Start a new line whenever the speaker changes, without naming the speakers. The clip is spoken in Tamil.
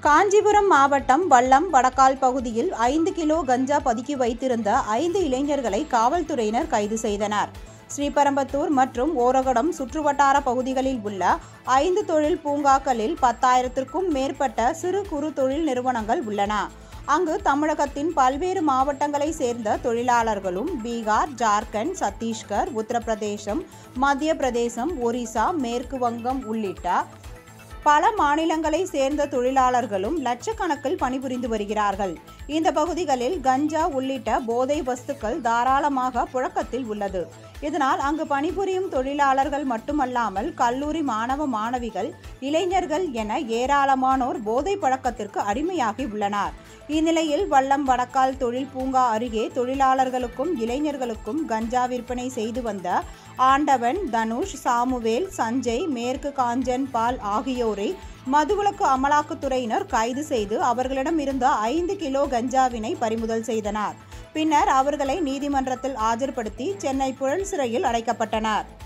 காஞ்சிபுரம் மாவட்டம் வல்லம் வடக்கால் பகுதியில் 5 கிலோ கஞ்சா பதுக்கி வைத்திருந்த 5 இளைஞர்களை காவல்துறையினர் கைது செய்தனர். ஸ்ரீபெரும்புதூர் மற்றும் ஓரகடம் சுற்றுவட்டார பகுதிகளில் உள்ள 5 தொழில் பூங்காக்களில் 10,000க்கும் மேற்பட்ட சிறு குறு தொழில் நிறுவனங்கள் உள்ளன. அங்கு தமிழகத்தின் பல்வேறு மாவட்டங்களை சேர்ந்த தொழிலாளர்களும் பீகார், ஜார்க்கண்ட், சத்தீஸ்கர், உத்தரப்பிரதேசம், மத்திய பிரதேசம், ஒரிசா, மேற்கு வங்கம் உள்ளிட்ட பல மாநிலங்களை சேர்ந்த தொழிலாளர்களும் லட்சக்கணக்கில் பணிபுரிந்து வருகிறார்கள். இந்த பகுதிகளில் கஞ்சா உள்ளிட்ட போதை வஸ்துக்கள் தாராளமாக புழக்கத்தில் உள்ளது. இதனால் அங்கு பணிபுரியும் தொழிலாளர்கள் மட்டுமல்லாமல் கல்லூரி மாணவ மாணவிகள், இளைஞர்கள் என ஏராளமானோர் போதை பழக்கத்திற்கு அடிமையாகி உள்ளனர். இந்நிலையில் வல்லம் வடக்கால் தொழில் பூங்கா அருகே தொழிலாளர்களுக்கும் இளைஞர்களுக்கும் கஞ்சா விற்பனை செய்து வந்த ஆண்டவன், தனுஷ், சாமுவேல், சஞ்சய், மேற்கு காஞ்சன் பால் ஆகியோரை மதுவிலக்கு அமலாக்கத்துறையினர் கைது செய்து அவர்களிடம் இருந்த 5 கிலோ கஞ்சாவினை பறிமுதல் செய்தனர். பின்னர் அவர்களை நீதிமன்றத்தில் ஆஜர்படுத்தி சென்னை புழல் சிறையில் அடைக்கப்பட்டனர்.